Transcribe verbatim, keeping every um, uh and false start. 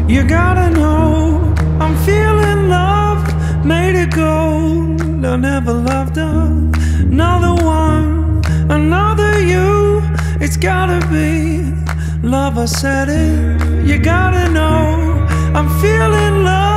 You gotta know, I'm feeling love, made it gold. I never loved another one, another you. It's gotta be love, I said it. You gotta know, I'm feeling love.